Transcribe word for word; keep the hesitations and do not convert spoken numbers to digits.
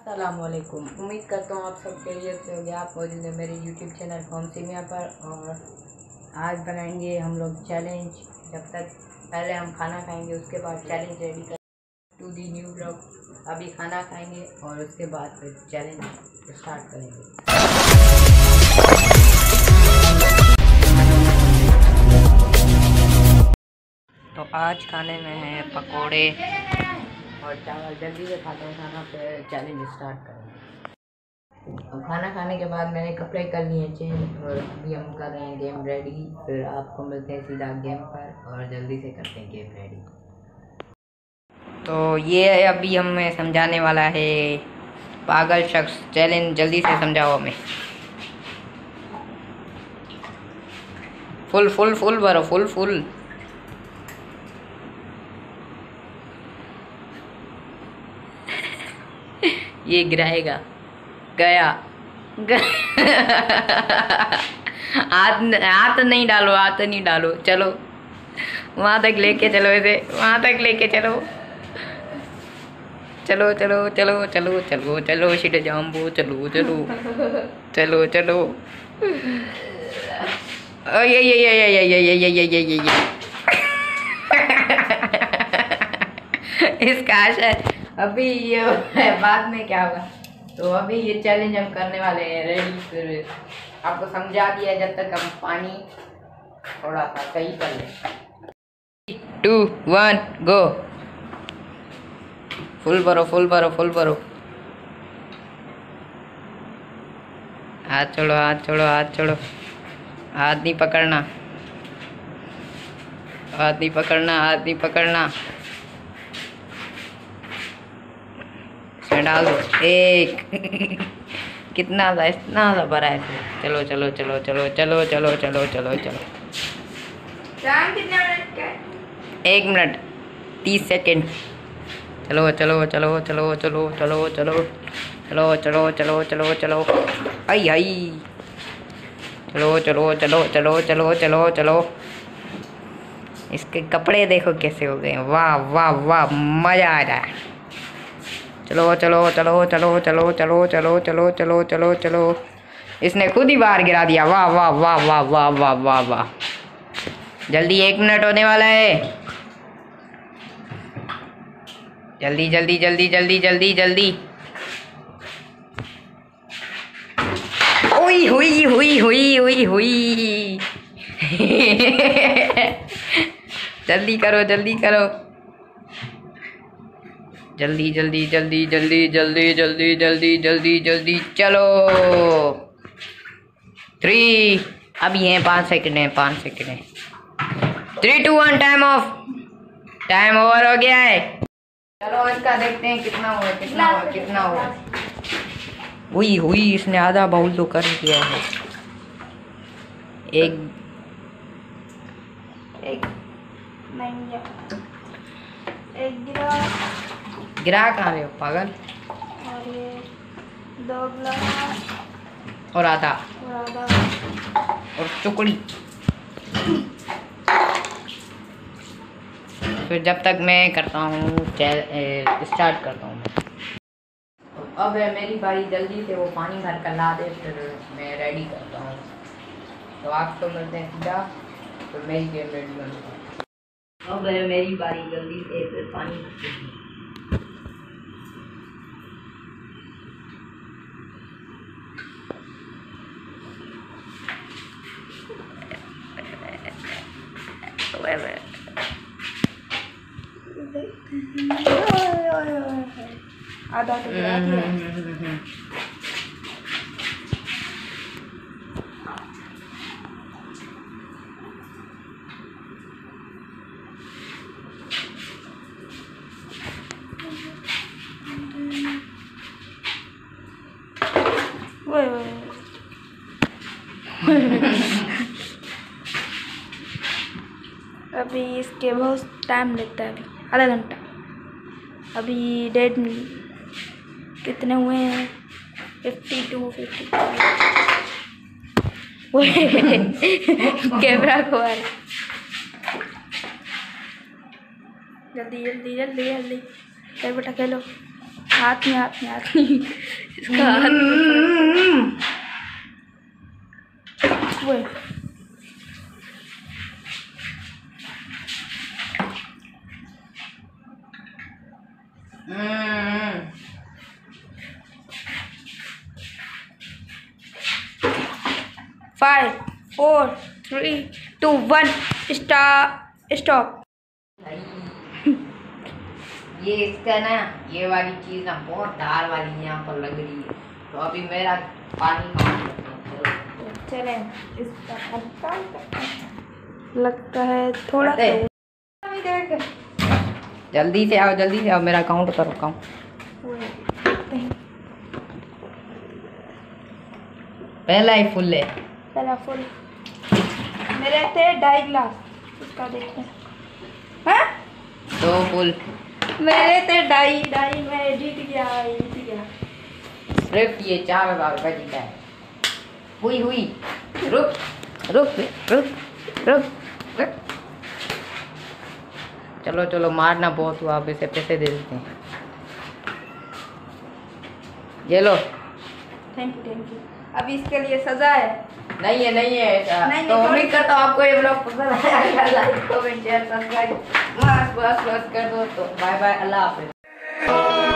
अस्सलामुअलैकुम। उम्मीद करता हूँ आप सब खैरियत से होंगे। आप मौजूद है मेरे यूट्यूब चैनल होम सिमिया पर और आज बनाएंगे हम लोग चैलेंज। जब तक पहले हम खाना खाएंगे उसके बाद चैलेंज रेडी कर टू दी न्यू ब्लॉग। अभी खाना खाएंगे और उसके बाद फिर चैलेंज स्टार्ट करेंगे। तो आज खाने में है पकोड़े और चावल। जल्दी से खाते हैं खाना, फिर चैलेंज स्टार्ट करेंगे। और खाना खाने के बाद मैंने कपड़े कर लिए चेंज और अभी हम कर रहे हैं गेम रेडी। फिर आपको मिलते हैं सीधा गेम पर और जल्दी से करते हैं गेम रेडी। तो ये अभी हमें समझाने वाला है पागल शख्स। चैलेंज जल्दी से समझाओ हमें। फुल फुल फुल भरो, फुल फुल। ये गिराएगा, गया, हाथ हाथ नहीं डालो, हाथ नहीं डालो। चलो वहाँ तक लेके चलो, इसे वहाँ तक लेके चलो। चलो चलो चलो चलो चलो चलो शिट जाम्बो, चलो चलो चलो चलो। ये ये ये ये ये ये ये ये ये ये ये इसका आशा अभी ये बाद में क्या होगा। तो अभी ये चैलेंज हम करने वाले हैं रेडी। फिर आपको समझा दिया जब तक हम पानी थोड़ा सा सही कर लें। Two one go. फुल भरो, फुल भरो, फुल भरो। हाथ छोड़ो, हाथ छोड़ो, हाथ छोड़ो। हाथ नहीं पकड़ना, हाथ नहीं पकड़ना, हाथ नहीं पकड़ना। डाल दो एक। कितना था, इतना सा भरा है। चलो चलो चलो चलो चलो चलो चलो चलो चलो। टाइम कितने मिनट का है? एक मिनट तीस सेकेंड। चलो चलो चलो चलो चलो चलो चलो चलो चलो चलो चलो चलो। आई आई। चलो चलो चलो चलो चलो चलो चलो। इसके कपड़े देखो कैसे हो गए। वाह वाह वाह, मजा आ रहा है। चलो चलो चलो चलो चलो चलो चलो चलो चलो चलो चलो। इसने खुद ही बाहर गिरा दिया। वाह वाह वाह वाह वाह वाह वाह वाह। जल्दी, एक मिनट होने वाला है। जल्दी जल्दी जल्दी जल्दी जल्दी जल्दी। हुई हुई हुई हुई हुई हुई। जल्दी करो, जल्दी करो। जल्दी जल्दी जल्दी जल्दी जल्दी जल्दी जल्दी जल्दी जल्दी। चलो थ्री। अभी हैं पाँच सेकंड है, पाँच सेकंड है। Three two one, time off. Time over हो गया है। चलो इसका देखते हैं कितना हुआ, कितना हुआ, कितना हुआ। हुई हुई, इसने आधा बाउल तो कर दिया है। एक एक नहीं, एक गिलास। गिरा कहाँ रहे हो पागल। और ये दो गिलास और आधा और आधा और चुकड़ी। फिर जब तक मैं करता हूँ स्टार्ट करता हूँ मैं। तो अब है मेरी बारी। जल्दी से वो पानी भर कर ला दे, फिर मैं रेडी करता हूँ। तो आप तो मिलते हैं सीधा, तो मेरी गेम रेडी करता हूँ। अब है मेरी बारी। जल्दी से फिर पानी भरते हैं। आधा तो गिरा दिया। वो अभी इसके बहुत टाइम लगता है। अभी आधा घंटा। अभी डेढ़ कितने हुए हैं? फिफ्टी टू फिफ्टी कैमरा को आ रहा। जल्दी जल्दी जल्दी जल्दी। चल बेटा खेलो। हाथ में हाथ में हाथ में इसका हाथ वो five four three two one star stop. ये इसका ना ये वाली चीज़ ना बहुत धार वाली यहाँ पर लग रही है, तो अभी मेरा पानी चले इसका हल्का लगता है थोड़ा सा। जल्दी से आओ जल्दी से आओ, मेरा काउंट करो काउंट। पहला ही फुल है, पहला फुल मेरे थे ढाई गिलास, उसका देखो हाँ दो फुल मेरे थे ढाई ढाई मैं जीत गया जीत गया। सिर्फ ये चार हजार रुपये जीता है। हुई हुई रुक रुक रुक रुक रुक चलो चलो मारना बहुत हुआ, अब इसे पैसे दे देते हैं। ये लो। Thank you thank you. अभी इसके लिए सजा है? नहीं है नहीं है ऐसा। नहीं, तो नहीं, उम्मीद करता हूँ आपको ये ब्लॉग पसंद आया, लाइक कमेंट शेयर सब्सक्राइब बस बस बस कर दो। तो बाय बाय, अल्लाह हाफिज़।